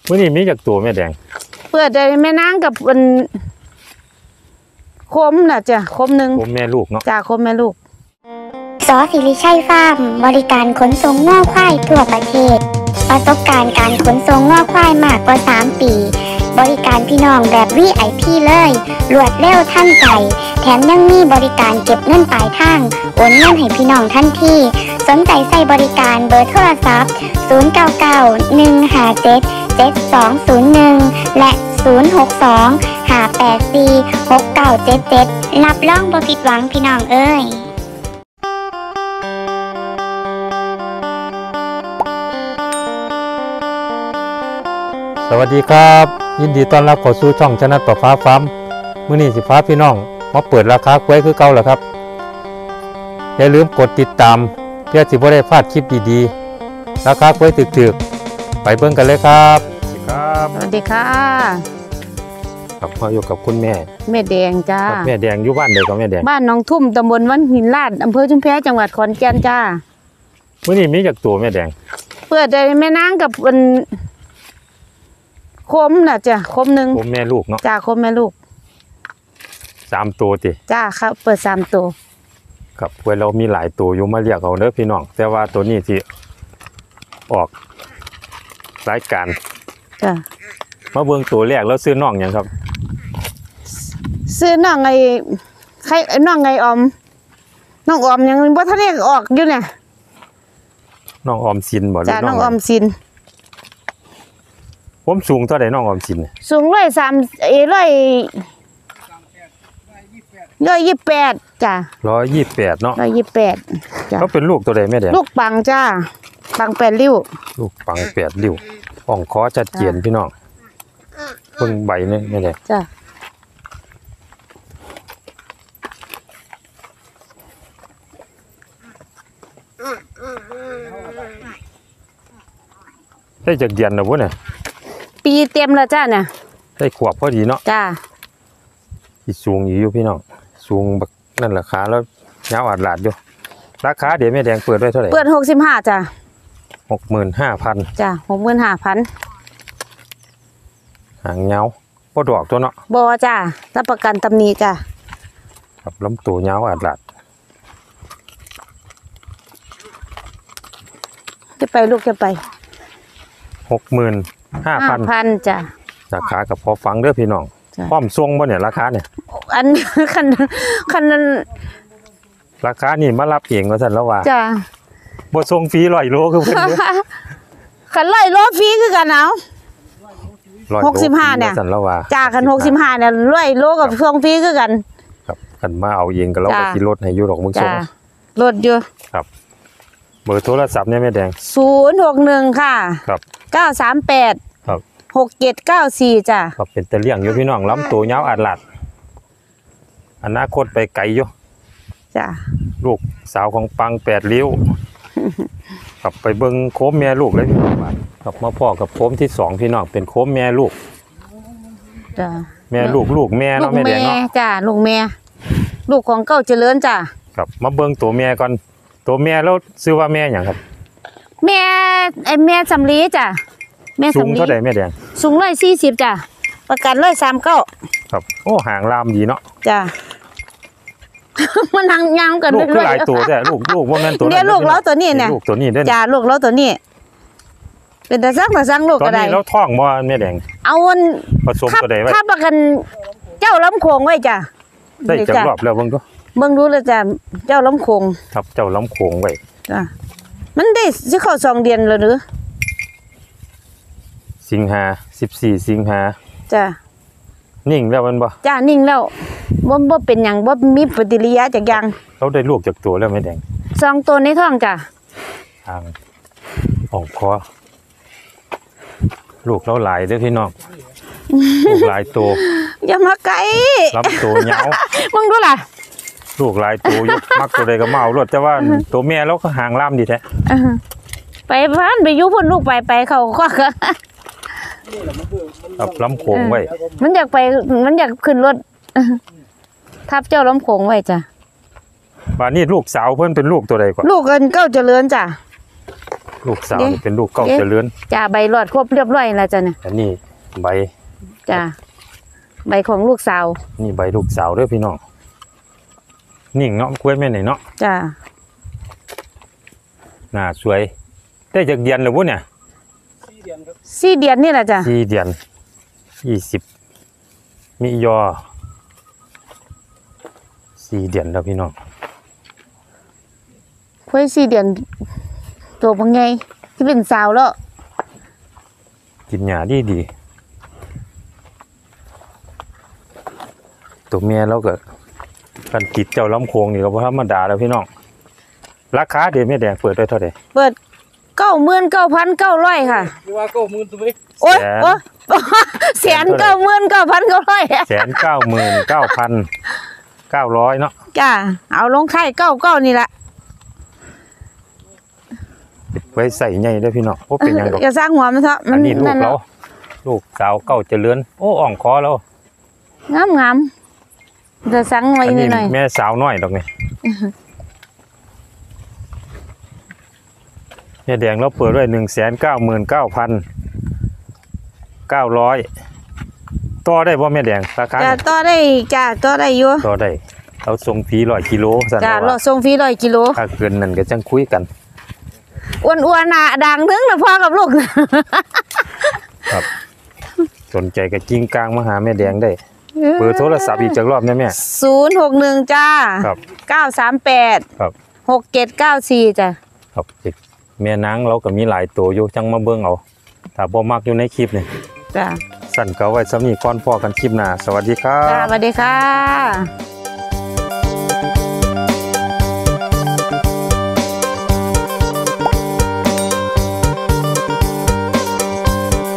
มื้อนี้มีจากตัวแม่แดงเปิดได้แม่นางกับมันคมน่ะจ้ะคมหนึ่งผมแม่ลูกเนาะจ้าคมแม่ลูกสอศิริชัยฟาร์มบริการขนส่งง่อควายทั่วประเทศประสบการณ์การขนส่งง่อควายมากกว่า3 ปีบริการพี่น้องแบบ VIP เลยรวดเร็วทันใจแถมยังมีบริการเก็บเงินปลายทางโอนเงินให้พี่น้องทันทีสนใจใส่บริการเบอร์โทรศัพท์0991577201และ062-584-6977รับรองบ่ผิดหวังพี่น้องเอ้ยสวัสดีครับยินดีต้อนรับเข้าสู่ช่องชนะต่อฟ้าฟาร์มมื้อนี้สิพาพี่น้องมาเปิดราคากล้วยคือเก่าแล้วครับอย่าลืมกดติดตามเพื่อสิบ่ได้พลาดคลิปดีๆราคากล้วยถึกๆไปเบิ่งกันเลยครับสวัสดีค่ะครับมาอยู่กับคุณแม่แดงจ้าแม่แดงอยู่บ้านใดก็แม่แดงบ้านหนองทุ่มตำบลวัดหินลาดอำเภอชุมแพจังหวัดขอนแก่นจ้ามื้อนี้มีจากตัวแม่แดงเปิดได้แม่นางกับมันคมน่ะจ้ะคมหนึ่งผมแม่ลูกเนาะจ้าคมแม่ลูก 3 ตัวติจ้าครับเปิด3 ตัวครับเว้ยเรามีหลายตัวอยู่มาเรียกเอาเด้อพี่น้องแต่ว่าตัวนี้ที่ออกรายการจ้ามาเบิ่งตัวแรกแล้วซื้อน้องหยังครับซื้อน้องไอ้ใครน้องไงออมน้องออมยังบ่ทันได้ออกอยู่เนี่ยน้องออมสินบ่หรือจ้าน้องออมสินผมสูงเท่าใดน้องออมสินสูง128จ้า 128เนาะ 128จ้าเขาเป็นลูกตัวใดแม่แดงลูกปังจ้าปัง8 ริ้วลูกปัง8 ริ้วอ่องคอชัดเจนพี่น้องเบิ่งใบนี่แม่แดงจ้าได้จากเดือนแล้วบ่เนี่ยปีเต็มแล้วจ้าเนี่ยได้ขวบพอดีเนาะจ้าสิสูงอยู่พี่น้องสูงบักนั่นราคาแล้วยาวอาดลาดอยู่ราคาเดี๋ยวแม่แดงเปิดไว้เท่าไหร่เปิด65จ้า 65,000 จ้า65,000 หางยาวบ่ดอกตัวเนาะบ่จ้ารับประกันตำหนิจ้าครับลำตัวยาวอาดลาดจะไปลูกจะไป 65,000 จ้ะราคากับพอฟังเด้อพี่น้องพร้อมส่งบ่เนี่ยราคาเนี่ยอันคันนั้นราคานี่มารับเองว่าซั่นแล้วว่าจ้ะบ่ส่งฟรี100 โลคือเพิ่นเด้อคัน100 โลฟรีคือกันเอา65เนี่ยซั่นแล้วว่าจ้ะคัน65เนี่ย100 โลกับส่งฟรีคือกันครับคันมาเอาเองก็เราก็สิลดให้อยู่ดอกมึงส่งลดอยู่ครับเบอร์โทรศัพท์เนี่ยแม่แดง 061ค่ะครับ 938 ครับ 6794จ้ะครับเป็นตะเลี่ยงอยู่พี่น้องลำตัวยาวอาดลาดอนาคตไปไกลอยู่จ้ะลูกสาวของปัง8 ริ้วครับไปเบิ่งโคมแม่ลูกเลยพี่น้องครับมาพ่อกับโคมที่2พี่น้องเป็นโคมแม่ลูกจ้ะแม่ลูกแม่เนาะแม่แดงเนาะจ้ะลูกแม่ลูกของเก้าเจริญจ้ะครับมาเบิ่งตัวแม่ก่อนตัวแม่แล้วชื่อว่าแม่หยังครับแม่สำลีจ้ะแม่สูงเท่าใดแม่แดงสูง140จ้ะประกัน139 ครับโอ้หางลามดีเนาะจ้ะมันหางยาวกันลูกคือหลายตัวแต่ลูกว่าแม่นตัวเดี๋ยวลูกเราตัวนี้เนี่ยลูกตัวนี้เด้อจ้ะลูกเราตัวนี้เป็นแต่ซักลูกก็ได้ตอนนี้เราท้องบ่แม่แดงเอาผสมตัวใดไว้ถ้าประกันเจ้าล้ำโขงไว้จ้ะได้จักรอบแล้วเบิ่งดูเลยจ้ะเจ้าล้ำโขงครับเจ้าล้ำโขงไว้จ้ะมันได้สิเข้า2 เดือนแล้วหรือสิงหา14 สิงหาจ้ะนิ่งแล้วมันบ่จ้ะนิ่งแล้วบ่เป็นหยังบ่มีปฏิกิริยาจักอย่างเราได้ลูกจากตัวแล้วแม่แดง 2 ตัวในท้องจ้ะทางอ่องคอลูกเราหลายเด้อพี่น้องลูกหลายตัวอย่ามาใกล้ลำตัวยาวมึงดูล่ะลูกหลายตัวอยู่มักตัวใดก็มาเอารถแต่ว่าตัวแม่เราก็ห่างล่ามดีแท้ไปบ้านไปยุพุ่นลูกไปเขาก็ครับล้ำโขงไว้มันอยากขึ้นรถทับเจ้าล้ำโขงไว้จ้ะบ้านนี้ลูกสาวเพิ่นเป็นลูกตัวใดก่อนลูกเก้าเจริญจ้ะลูกสาวนี่เป็นลูกเก้าเจริญจ้าใบรอดครบเรียบร้อยแล้วจ้ะเนี่ยอันนี้ใบจ้าใบของลูกสาวนี่ใบลูกสาวเด้อพี่น้องนิ่งเนาะกล้วยแม่ไหนเนาะจ้าหน้าสวยได้จากเดือนหรือวุ้นเนี่ย 4 เดือนนี่แหละจ้ะ 4 เดือน20มิยอ4 เดือนแล้วพี่น้องค่อย4 เดือนตัวบ่ไงที่เป็นสาวแล้วกินหญ้าดีตัวเมียเราก็กันติดเจ้าลำโคงนี่ก็บ่ธรรมดาแล้วพี่น้องราคาเดี๋ยวแม่แดงเปิดได้เท่าไหร่เปิด 99,900 ค่ะคือว่าก็มือตัวเองโอ๊ยแสนโอ๊ย199,900 199,900เนาะจ้าเอาลงไข่99นี่แหละไว้ใส่ใหญ่เด้อพี่น้องโอ้เป็นหยังดอกอย่าสร้างหัวมันเถอะมัอันนนี้ลูกนั่นเราลูกสาวเก้าเจริญโอ้อ่องคอแล้วงามๆจะสั่งไว้อันนินี้ดหน่อยแม่สาวน้อยดอกนี่แม่แดงเราเปิดไว้199,900ต่อได้บ่แม่แดงราคาจ้าต่อได้จ้าต่อได้อยู่ต่อได้เราส่งฟรี100 กิโลสั่นจ้าว่รอส่งฟรี100 กิโลถ้าเกินนั่นก็จังคุยกันอ้วนๆน่ะดังถึงนะพ่อกับลูกครับ สนใจก็จิ้งกลางมาหาแม่แดงได้เบอร์โทรศัพท์อีกจักรอบนะแม่ 061จ้าครับ 938 ครับ 6794จ้ะครับแม่นางเราก็มีหลายตัวอยู่จังมาเบิ่งเอาถ้าบ่มักอยู่ในคลิปนี่จ้าสั่นก็ไว้สำนี้ก่อนพอกันคลิปหน้าสวัสดีครับจ้าสวัสดีค่ะ